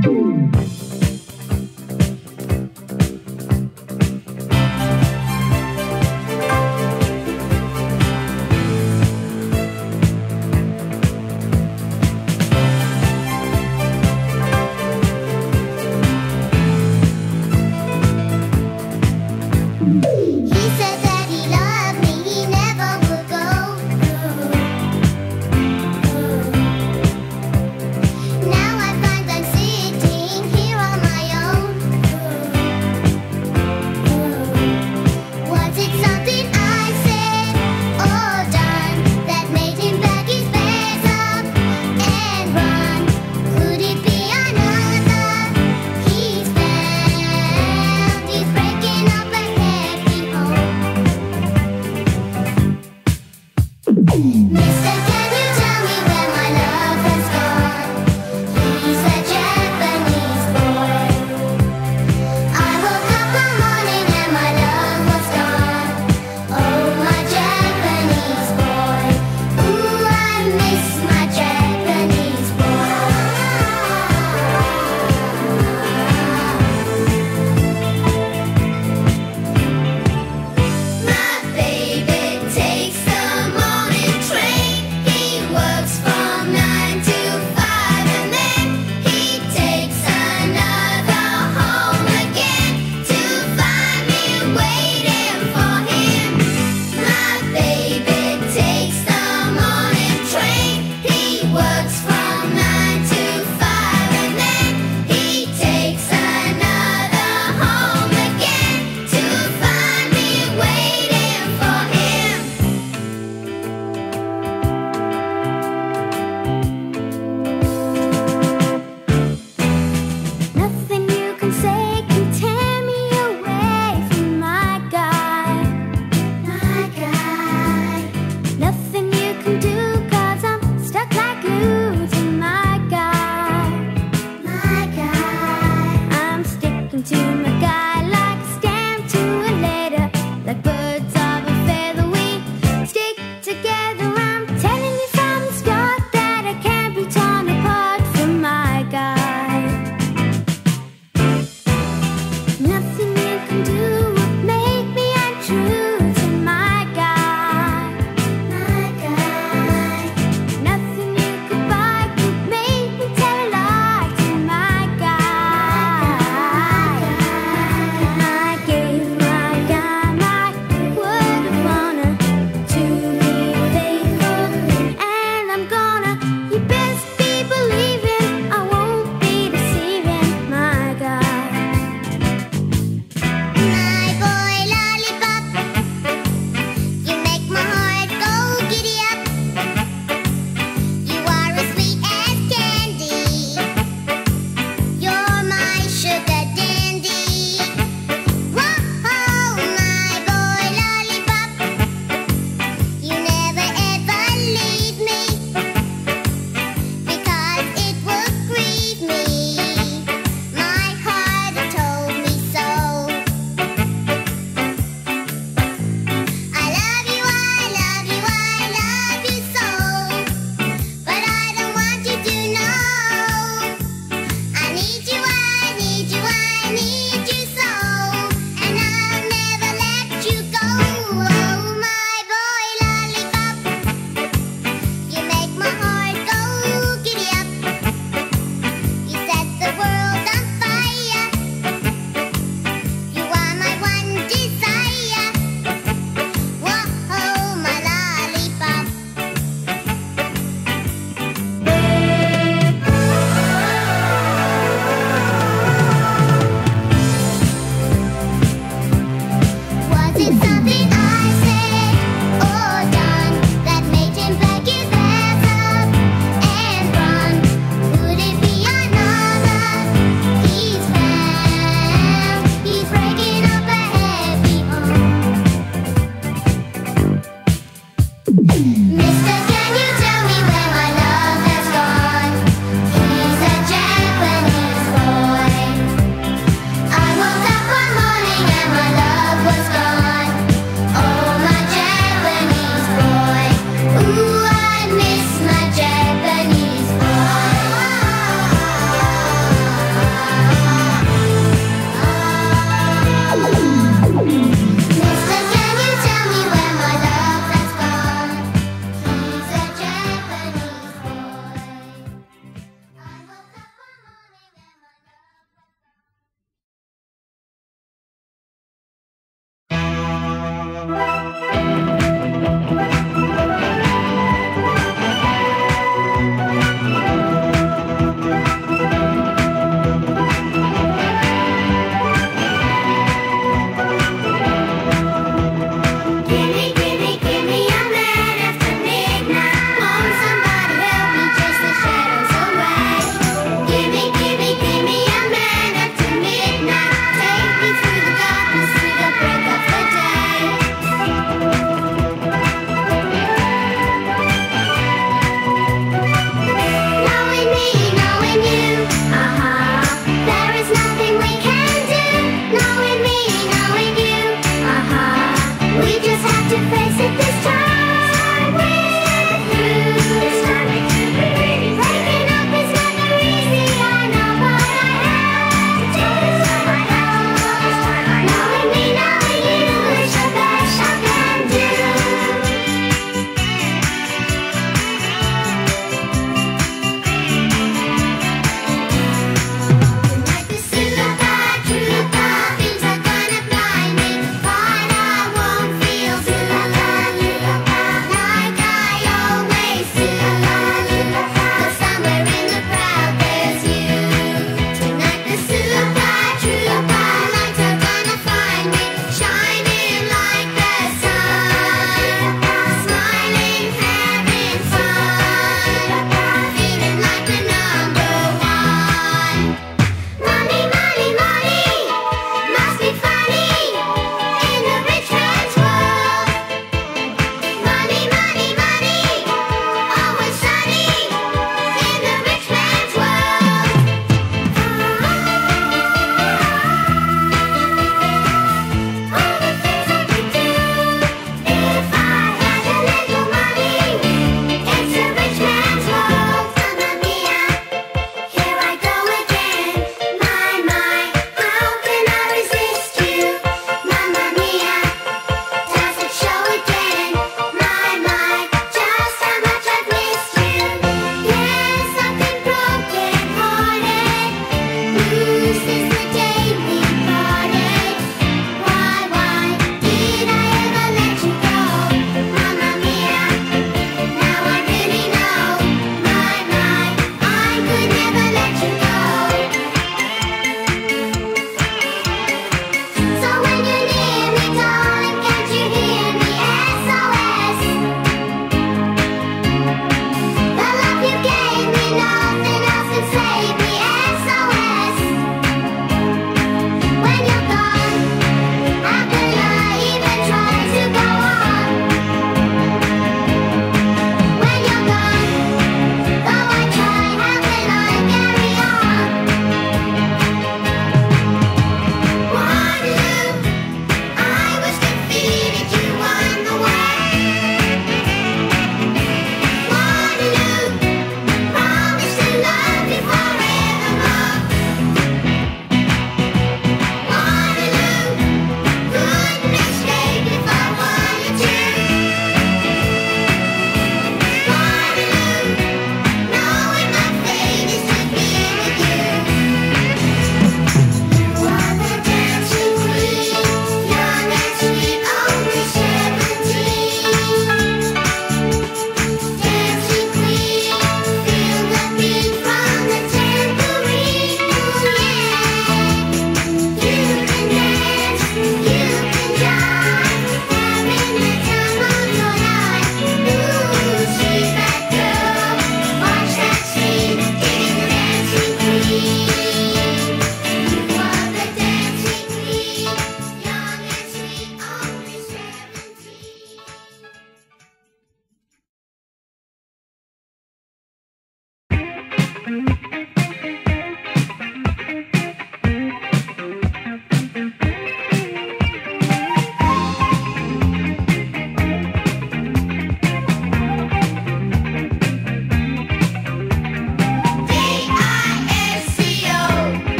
Now I find I'm sitting here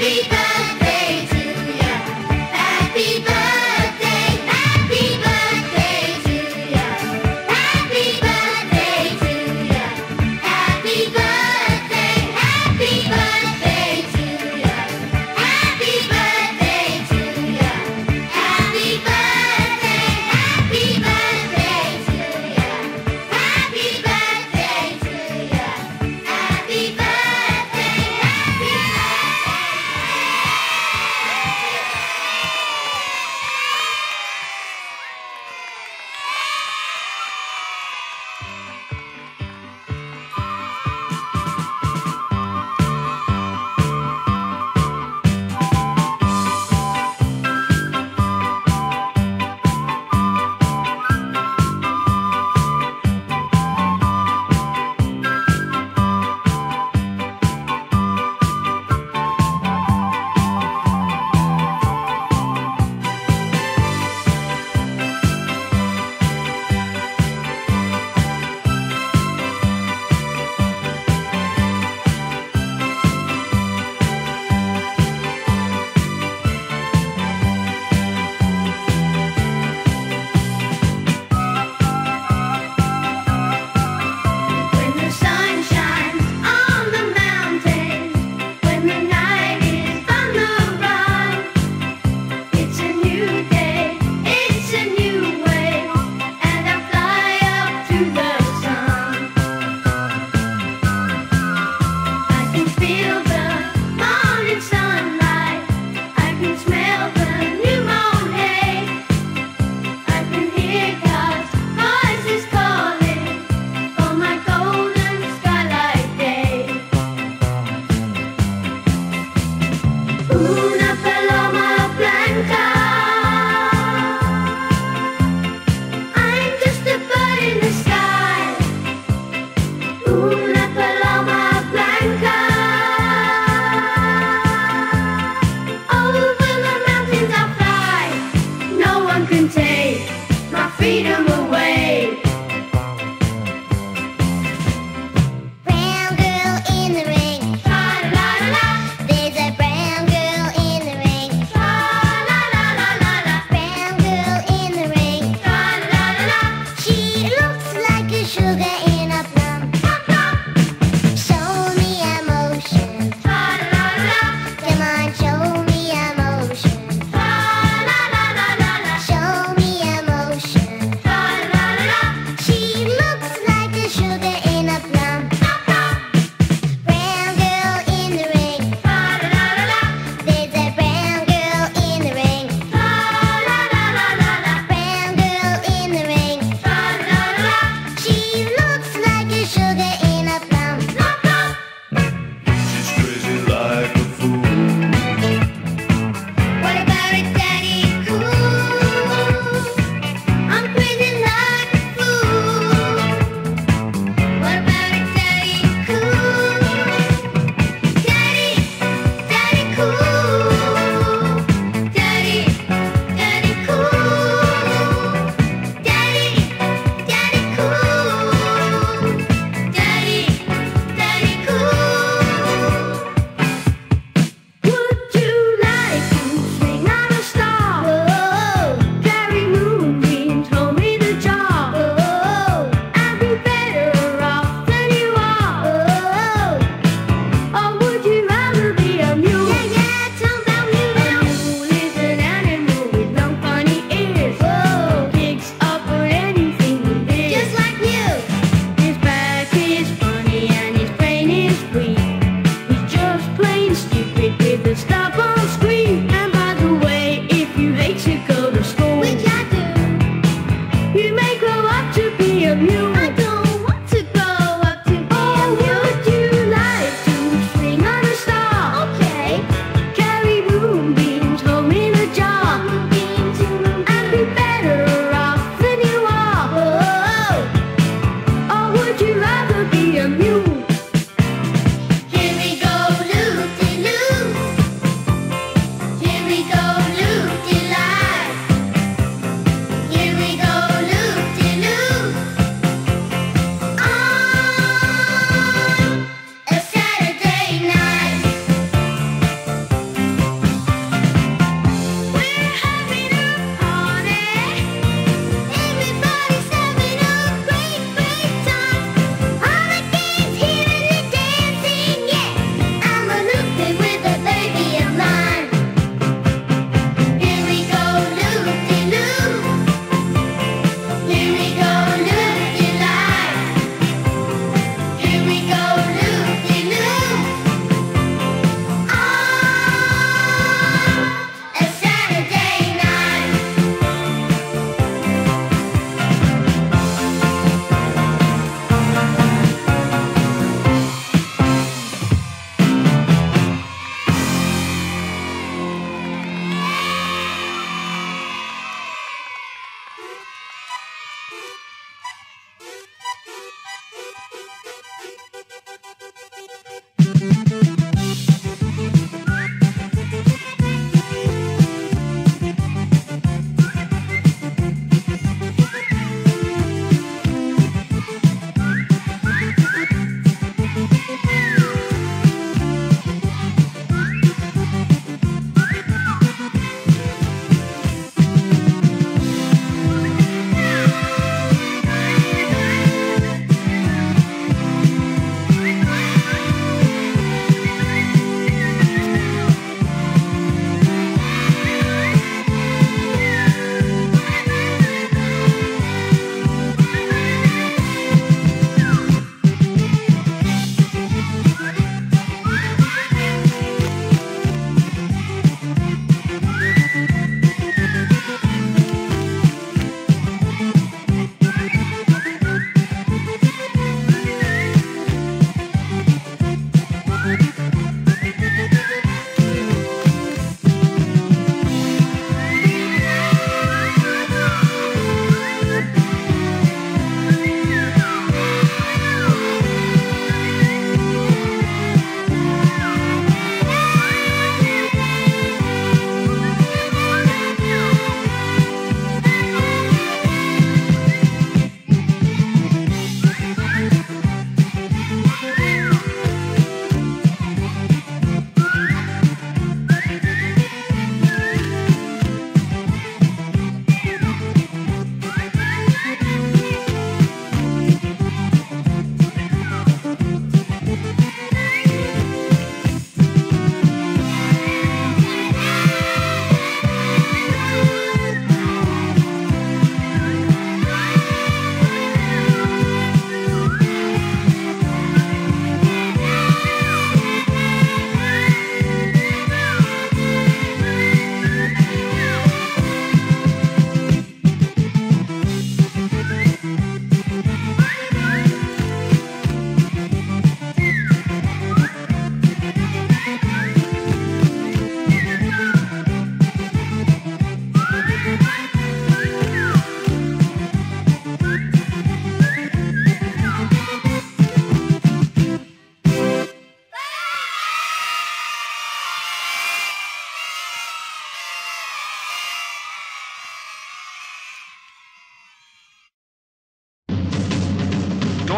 Brown girl in the ring. There's a brown girl in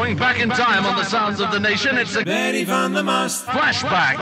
Going back in time on the sounds of the nation, it's a Betty van der Mast flashback.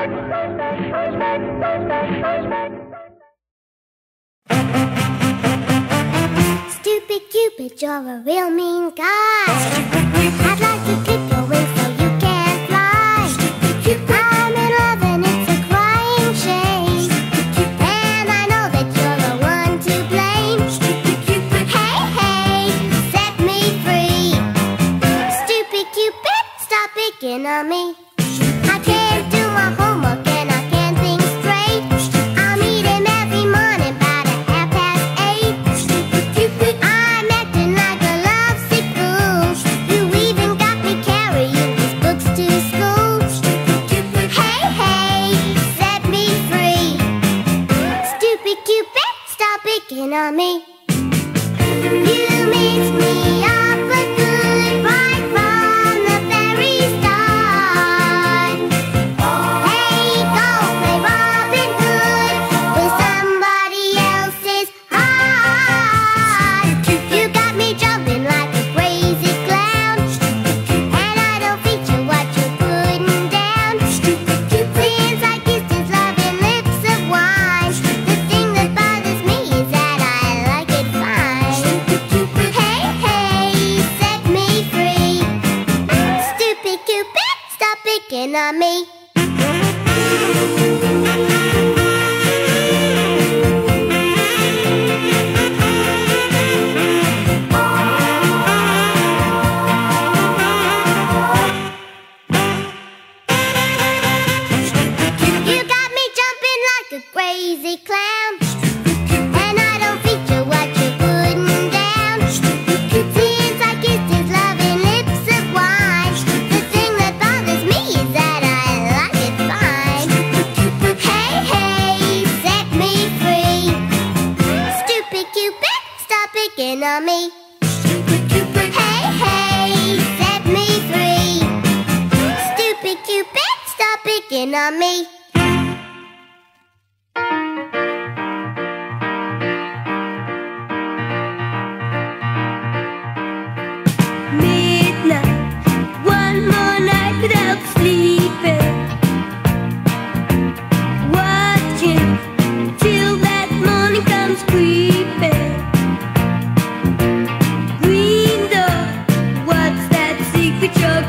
Stupid Cupid, you're a real mean guy. I'd like to clip your wings so you can't fly. I'm in love and it's a crying shame. And I know that you're the one to blame. Hey, hey, set me free. Stupid Cupid, stop picking on me. I can't do my homework and I can't think straight. I'm eating every morning by the 8:30. I'm acting like a lovesick fool. You even got me carrying these books to school. Hey, hey, set me free. Stupid Cupid, stop picking on me. You mixed me up for good right from the very start. Hey, go play Robin Hood with somebody else's heart. You got me jumping like a crazy clown, and I don't feature what you're putting down. Since I kissed his loving lips of wine, the thing that bothers me is that I like it fine. Hey, hey, set me free. Stupid Cupid, stop picking on me. You got me jumping like a crazy clown, and I don't feature what you're putting down. Since I kissed his loving lips of wine, the thing that bothers me is that I like it fine. Hey, hey, set me free. Stupid Cupid, stop picking on me. Hey, hey, set me free. Stupid Cupid, stop picking on me. Midnight, one more night without sleeping, watching till that morning comes creeping. Green door, what's that secret you're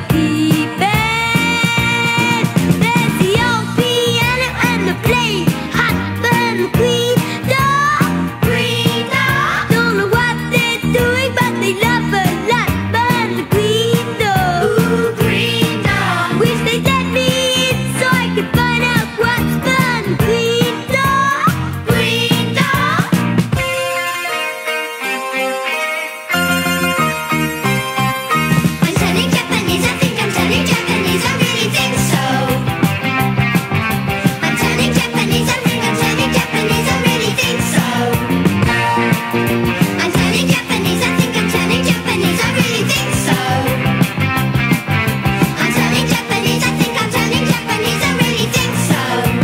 keeping? There's the old piano and the play, hot burn queen door. Green door, don't know what they're doing, but they love a lot. Burn the green door. Ooh, green door. Wish they'd let me in so I could find out what's burn the green door. Green door. I'm turning Japanese, I think I'm turning Japanese, I really think so. I'm turning Japanese, I think I'm turning Japanese, I really think so. I'm turning Japanese, I think I'm turning Japanese, I really think so. I'm turning Japanese, I think I'm turning Japanese, I really think so.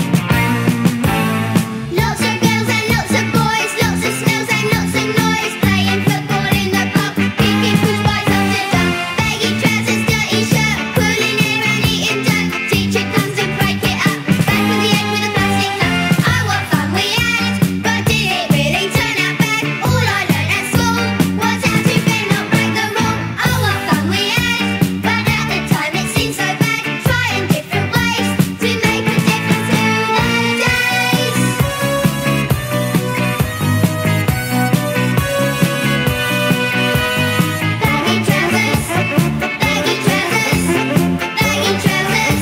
Lots of girls and lots of boys, lots of smells and lots of noise, playing football in the park, picking push bikes off the duck, baggy trousers, dirty shirt, pulling hair and eating dirt. Teacher comes and break it up, back with the egg with a plastic cup. Oh, what fun we had, but did it really turn out bad? All I learned at school was how to bend, not break the rule. Oh, what fun we had, but at the time it seemed so bad. Trying different ways to make a difference to the days. Baggy trousers, baggy trousers, baggy trousers.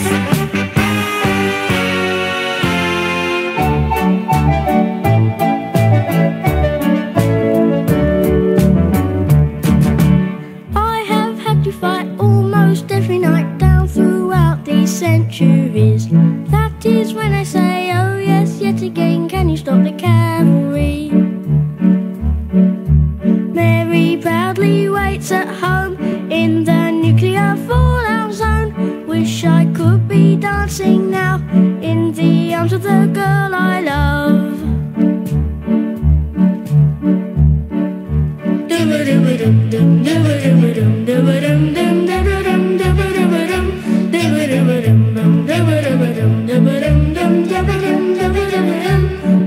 I have had to fight almost every night down throughout these centuries. That is when I say, oh yes, yet again, can you stop the cavalry? Mary proudly waits at home in the nuclear fallout zone. Wish I could be dancing now in the arms of the girl I love. Do-ba-do-ba-dum-dum, do-ba-do-ba-dum, do-ba-dum-dum, do-ba-dum.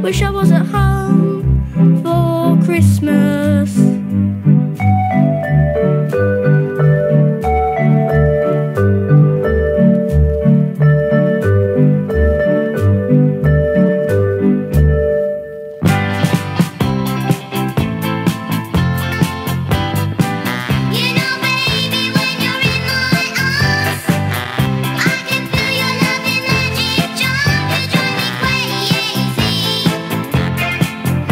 wish I was at home for Christmas. You know, baby, when you're in my arms, I can feel your loving magic charm. You drive me crazy.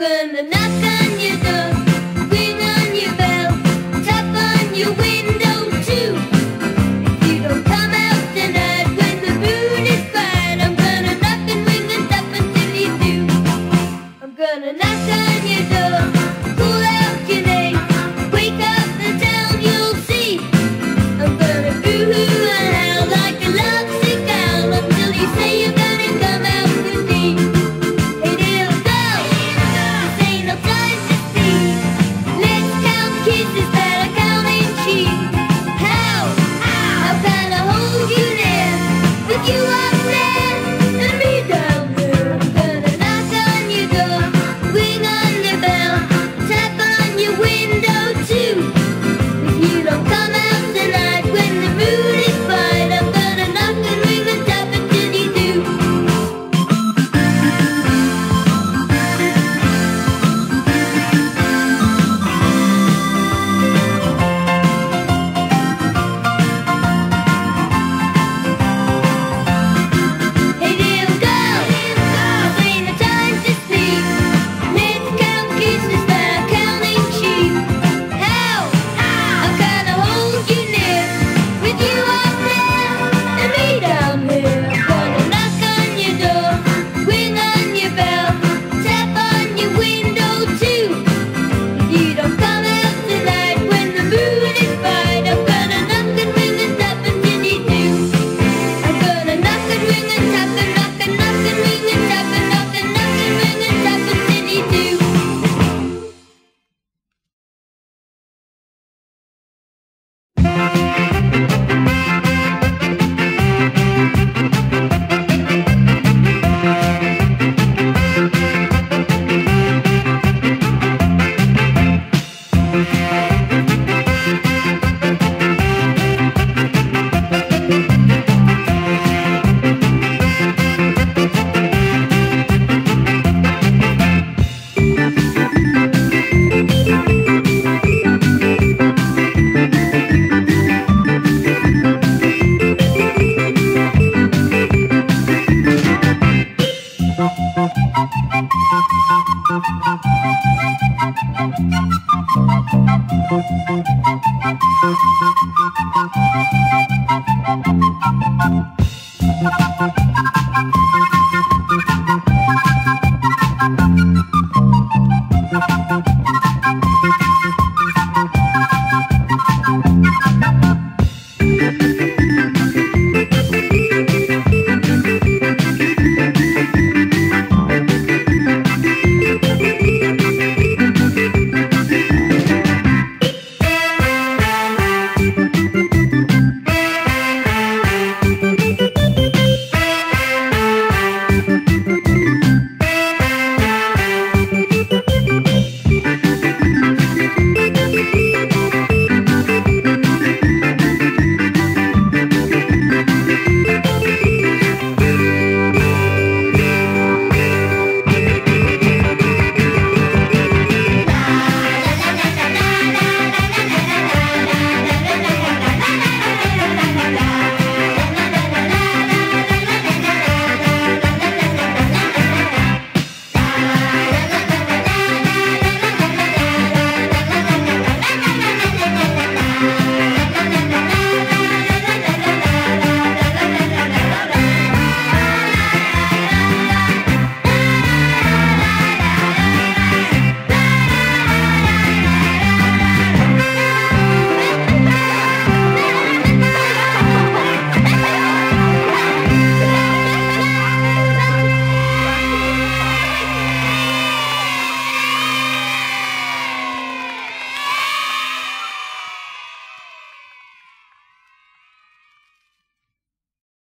gonna knock on your door, ring on your bell, tap on your window too. If you don't come out tonight when the moon is bright, I'm gonna knock and ring and tap until you do. I'm gonna knock on your door, call out your name, wake up the town, you'll see. I'm gonna boo-hoo and howl like a lovesick owl until you say you're gonna come out with me. Hey little girl, this ain't no time to sleep. Let's count kisses that are counting sheep. How can I hold you there with you up there and me down there? I'm gonna knock on your door, ring on the bell, tap on your window too. If you don't come out tonight when the moon is bright, I'm gonna knock and ring and tap until you do. Hey little girl, this ain't no time to sleep. Let's count kisses that are counting sheep. How can I hold you near with you up there and me down here? I'm gonna knock on your door, ring on your bell, tap on your window too. If you don't come out tonight when the moon is bright, I'm gonna knock and ring and tap until you do. I'm gonna knock and ring and tap and knock and ring and tap and knock and ring and tap until you do. Thank you.